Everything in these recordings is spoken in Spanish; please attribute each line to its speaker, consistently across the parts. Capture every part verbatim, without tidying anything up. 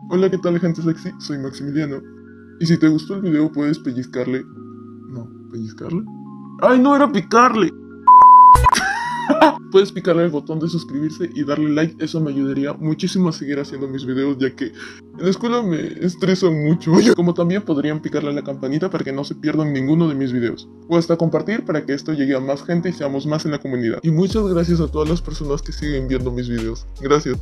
Speaker 1: Hola, ¿qué tal, gente sexy? Soy Maximiliano. Y si te gustó el video, puedes pellizcarle. No, ¿pellizcarle? ¡Ay, no era picarle! Puedes picarle el botón de suscribirse y darle like, eso me ayudaría muchísimo a seguir haciendo mis videos, ya que en la escuela me estresan mucho. Como también podrían picarle a la campanita para que no se pierdan ninguno de mis videos. O hasta compartir para que esto llegue a más gente y seamos más en la comunidad. Y muchas gracias a todas las personas que siguen viendo mis videos. Gracias.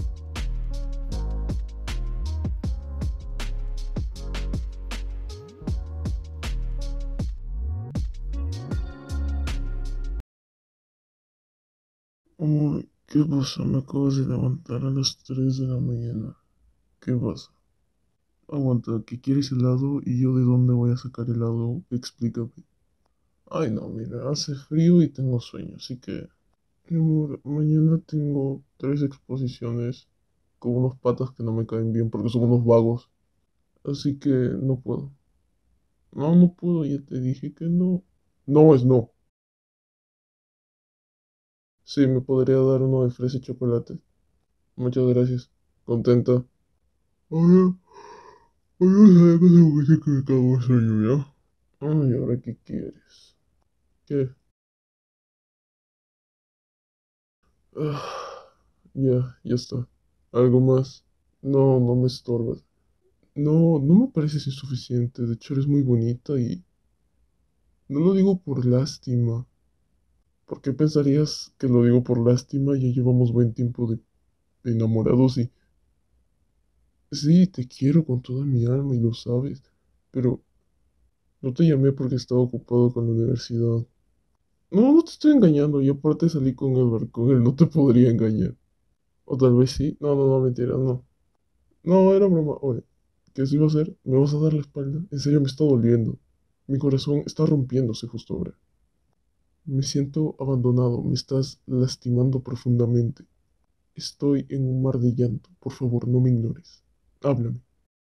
Speaker 1: Uy, ¿qué pasa? Me acabo de levantar a las tres de la mañana. ¿Qué pasa? Aguanta, ¿qué quieres helado? ¿Y yo de dónde voy a sacar helado? Explícame. Ay, no, mira, hace frío y tengo sueño, así que... Mi amor, mañana tengo tres exposiciones con unos patas que no me caen bien porque son unos vagos. Así que no puedo. No, no puedo, ya te dije que no. No es no. Sí, me podría dar uno de fresa y chocolate. Muchas gracias. Contenta. Ahora, ahora sabes que se que me cago de sueño, ¿ya? Ay, ¿ahora qué quieres? ¿Qué? Ah, ya, ya está. ¿Algo más? No, no me estorbas. No, no me pareces insuficiente. De hecho, eres muy bonita y no lo digo por lástima. ¿Por qué pensarías que lo digo por lástima? Ya llevamos buen tiempo de enamorados y sí, te quiero con toda mi alma y lo sabes. Pero no te llamé porque estaba ocupado con la universidad. No, no te estoy engañando. Y aparte salí con Edward. Con él no te podría engañar. O tal vez sí. No, no, no, mentira, no. No, era broma. Oye, ¿qué eso iba a hacer? ¿Me vas a dar la espalda? En serio, me está doliendo. Mi corazón está rompiéndose justo ahora. Me siento abandonado. Me estás lastimando profundamente. Estoy en un mar de llanto. Por favor, no me ignores. Háblame.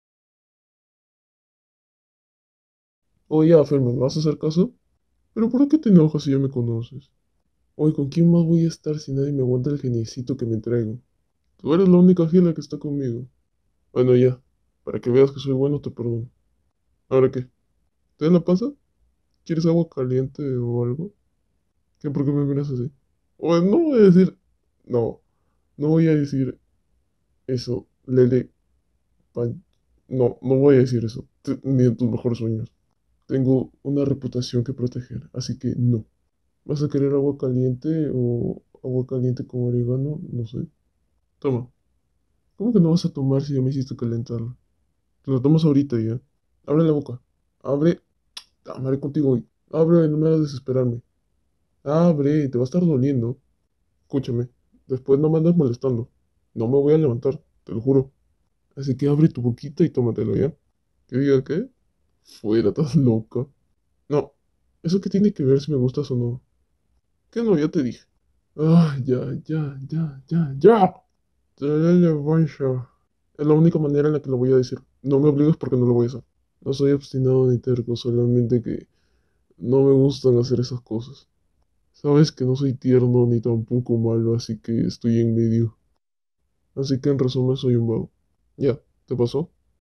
Speaker 1: Oye, ya, Fermi, ¿me vas a hacer caso? ¿Pero por qué te enojas si ya me conoces? Oye, ¿con quién más voy a estar si nadie me aguanta el geniecito que me traigo? Tú eres la única gila que está conmigo. Bueno, ya. Para que veas que soy bueno, te perdono. ¿Ahora qué? ¿Te da la panza? ¿Quieres agua caliente o algo? ¿Qué? ¿Por qué me miras así? O no voy a decir... No, no voy a decir eso, Lele. Pan- No, no voy a decir eso. Te- Ni en tus mejores sueños. Tengo una reputación que proteger, así que no. ¿Vas a querer agua caliente o agua caliente con orégano? No sé. Toma. ¿Cómo que no vas a tomar si ya me hiciste calentarla? Te lo tomas ahorita ya. Abre la boca. Abre. Amaré contigo hoy. Abre, no me hagas desesperarme. Abre, te va a estar doliendo. Escúchame. Después no me andas molestando. No me voy a levantar, te lo juro. Así que abre tu boquita y tómatelo, ¿ya? ¿Que diga qué? Fuera, estás loca. No. ¿Eso qué tiene que ver si me gustas o no? ¿Qué no? Ya te dije. Ah, ya, ya, ya, ya, ya. Dale, Bancho. Es la única manera en la que lo voy a decir. No me obligues porque no lo voy a hacer. No soy obstinado ni terco, solamente que no me gustan hacer esas cosas. Sabes que no soy tierno ni tampoco malo, así que estoy en medio. Así que en resumen soy un vago. Ya, ¿te pasó?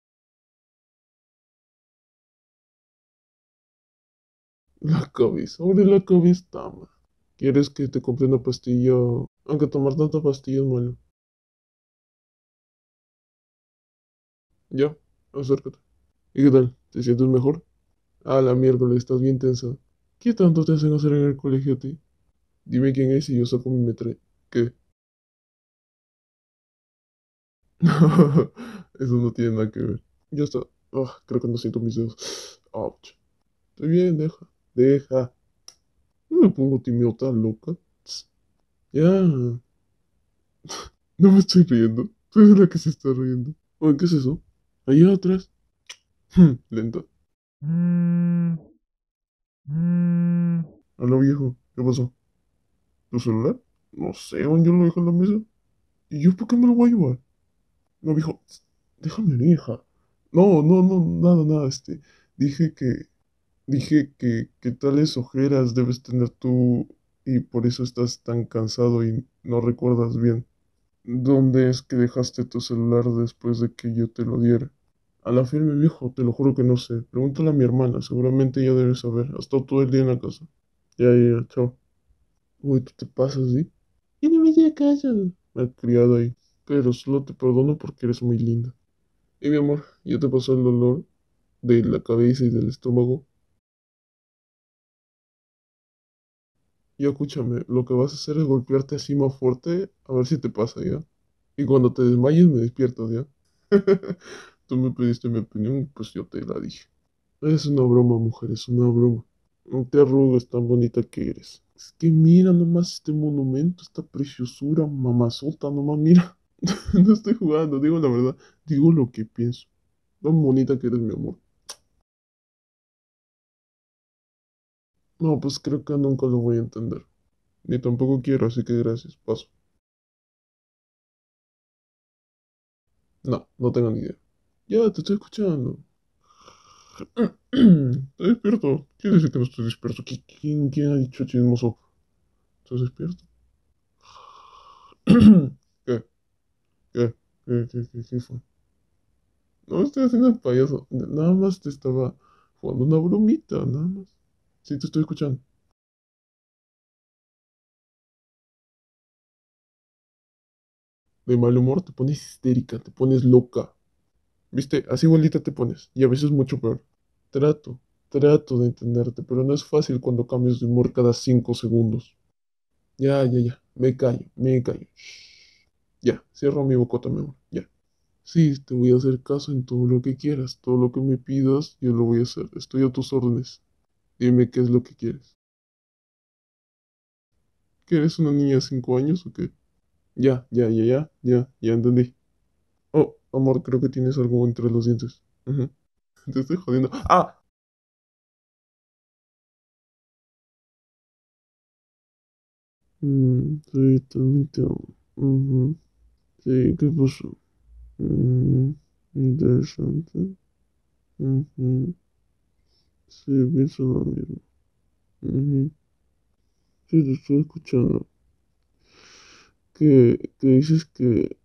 Speaker 1: La cabeza, abre la cabeza, tama. ¿Quieres que te compre una pastilla? Aunque tomar tanta pastilla es malo. Ya, acércate. ¿Y qué tal? ¿Te sientes mejor? Ah, la miércoles, estás bien tensa. ¿Qué tanto te hacen hacer en el colegio a ti? Dime quién es y yo saco mi metre. ¿Qué? Eso no tiene nada que ver. Ya está. Ah, creo que no siento mis dedos. Ouch. Estoy bien, deja. Deja. No me pongo tímido tan loca. Tss. Ya. No me estoy riendo. Tú eres la que se está riendo. Oye, ¿qué es eso? Allá atrás. Hmm, lenta. Hola, viejo. ¿Qué pasó? ¿Tu celular? No sé, yo lo dejé en la mesa. ¿Y yo por qué me lo voy a llevar? No, viejo, déjame ir, hija. No, no, no, nada, nada, este. Dije que, dije que, que tales ojeras debes tener tú y por eso estás tan cansado y no recuerdas bien. ¿Dónde es que dejaste tu celular después de que yo te lo diera? A la firme, viejo, te lo juro que no sé. Pregúntale a mi hermana, seguramente ella debe saber. Ha estado todo el día en la casa. Ya, ya, ya, chao. Uy, tú te pasas, ¿sí? Y no me hacía caso. Malcriado ahí. Pero solo te perdono porque eres muy linda. Y mi amor, ¿ya te pasó el dolor de la cabeza y del estómago? Ya escúchame, lo que vas a hacer es golpearte así más fuerte, a ver si te pasa, ¿ya? Y cuando te desmayes me despiertas, ¿ya? Tú me pediste mi opinión, pues yo te la dije. Es una broma, mujer, es una broma. No te arrugues tan bonita que eres. Es que mira nomás este monumento, esta preciosura, mamazota, nomás mira. No estoy jugando, digo la verdad, digo lo que pienso. Tan bonita que eres, mi amor. No, pues creo que nunca lo voy a entender. Ni tampoco quiero, así que gracias, paso. No, no tengo ni idea. Ya, te estoy escuchando. Estoy despierto. ¿Quién dice que no estoy despierto? ¿Qui- ¿Quién, quién ha dicho chismoso? ¿Estás despierto? ¿Qué? ¿Qué? ¿Qué, qué, qué, qué fue? No estoy haciendo el payaso. Nada más te estaba jugando una bromita, nada más. Sí, te estoy escuchando. De mal humor te pones histérica, te pones loca. ¿Viste? Así igualita te pones. Y a veces mucho peor. Trato, trato de entenderte, pero no es fácil cuando cambias de humor cada cinco segundos. Ya, ya, ya. Me callo, me callo. Shh. Ya, cierro mi bocota, mi amor. Ya. Sí, te voy a hacer caso en todo lo que quieras. Todo lo que me pidas, yo lo voy a hacer. Estoy a tus órdenes. Dime qué es lo que quieres. ¿Que eres una niña de cinco años o qué? Ya, ya, ya, ya, ya, ya entendí. Oh, amor, creo que tienes algo entre los dientes. Ujú. Te estoy jodiendo. ¡Ah! Mm, sí, también te amo. Ujú. Sí, ¿qué pasó? Mm, interesante. Ujú. Sí, pienso lo mismo. Ujú. Sí, te estoy escuchando. Que, que dices que...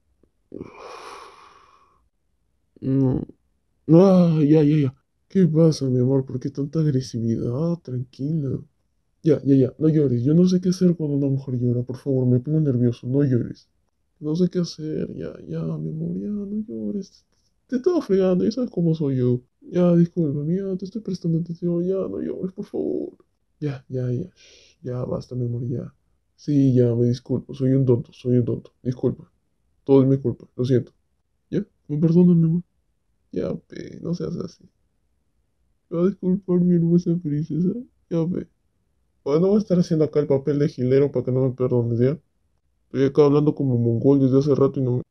Speaker 1: No. Ah, ya, ya, ya. ¿Qué pasa, mi amor? ¿Por qué tanta agresividad? Tranquila. Ya, ya, ya. No llores. Yo no sé qué hacer cuando una mujer llora. Por favor, me pongo nervioso. No llores. No sé qué hacer. Ya, ya, mi amor. Ya, no llores. Te estaba fregando. Ya sabes cómo soy yo. Ya, disculpa, mía. Te estoy prestando atención. Ya, no llores, por favor. Ya, ya, ya. Shh, ya, basta, mi amor. Ya. Sí, ya, me disculpo. Soy un tonto. Soy un tonto. Disculpa. Todo es mi culpa. Lo siento. ¿Ya? ¿Me perdonas, mi amor? Ya, pe. No seas así. Me va a disculpar mi hermosa princesa. Ya, pe. Bueno, no voy a estar haciendo acá el papel de gilero para que no me perdones, ¿ya? Estoy acá hablando como mongol desde hace rato y no me...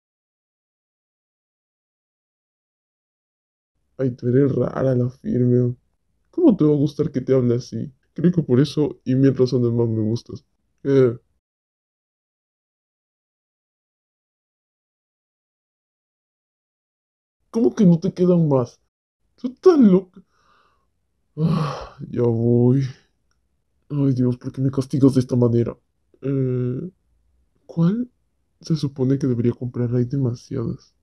Speaker 1: Ay, tú eres rara la firme. ¿Cómo te va a gustar que te hable así? Creo que por eso y mil razones más me gustas. Eh, ¿cómo que no te quedan más? Tú estás loca. Ah, ya voy. Ay, Dios, ¿por qué me castigas de esta manera? Eh, ¿cuál se supone que debería comprar? Hay demasiadas.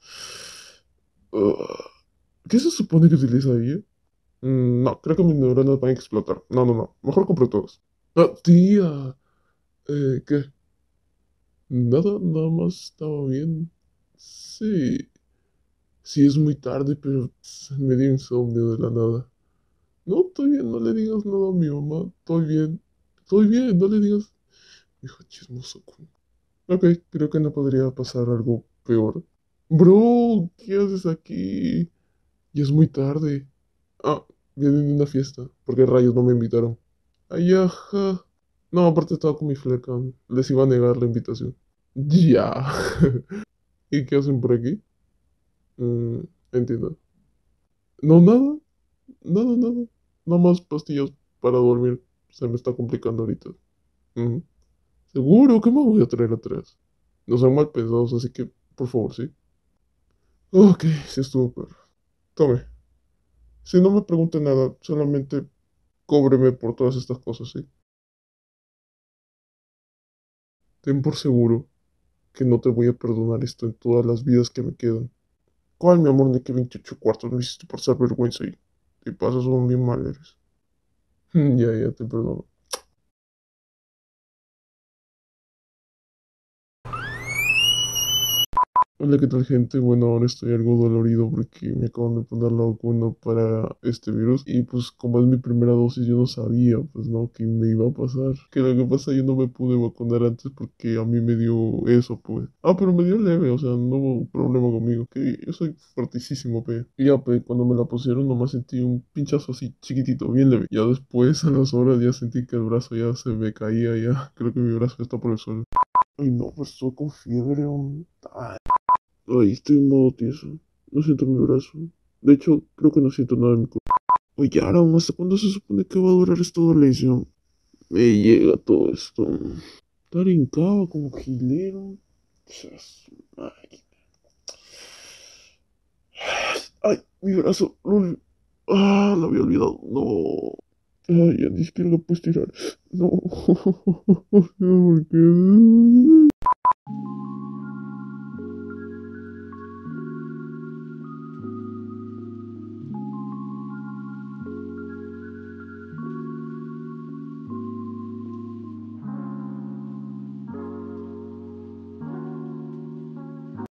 Speaker 1: Ah, ¿qué se supone que utiliza ahí? Mm, no, creo que mis neuronas van a explotar. No, no, no. Mejor compro todos. Ah, tía. Eh, ¿qué? Nada, nada más estaba bien. Sí. Sí, es muy tarde, pero me dio insomnio de la nada. No, estoy bien, no le digas nada a mi mamá. Estoy bien. Estoy bien, no le digas. Hijo chismoso. Ok, creo que no podría pasar algo peor. Bro, ¿qué haces aquí? Ya es muy tarde. Ah, vienen de una fiesta. ¿Por qué rayos no me invitaron? Ay, ajá. No, aparte estaba con mi fleca. Les iba a negar la invitación. Ya. ¿Y qué hacen por aquí? Mm, entiendo. No, nada. Nada, nada. Nada más pastillas para dormir. Se me está complicando ahorita. Ujú. ¿Seguro? ¿Qué me voy a traer atrás? No son mal pesados, así que, por favor, sí. Ok, sí estuvo peor. Tome. Si no me pregunte nada, solamente cóbreme por todas estas cosas, ¿sí? Ten por seguro. que no te voy a perdonar esto en todas las vidas que me quedan. ¿Cuál, mi amor, ni que veintiocho cuartos me hiciste pasar vergüenza y te pasas son bien mal eres? Ya, ya te perdono. Hola, ¿qué tal, gente? Bueno, ahora estoy algo dolorido porque me acaban de poner la vacuna para este virus y pues como es mi primera dosis yo no sabía pues no que me iba a pasar. Que lo que pasa yo no me pude vacunar antes porque a mí me dio eso pues. Ah, pero me dio leve, o sea, no hubo problema conmigo, que yo soy fuertísimo, pe. Y ya, pe, cuando me la pusieron nomás sentí un pinchazo así chiquitito, bien leve. Ya después a las horas ya sentí que el brazo ya se me caía, ya creo que mi brazo ya está por el suelo. Ay, no, pues estoy con fiebre, hombre. Ay, estoy en modo tieso. No siento mi brazo. De hecho, creo que no siento nada en mi cuerpo. Oye, Aaron, ¿hasta cuándo se supone que va a durar esta dolencia? Me llega todo esto. Estar hincado como gilero. Seas máquina. Ay, mi brazo. Lo... Ah, lo había olvidado. No. Ay, ya ni siquiera lo puedes tirar. No. ¿Por qué?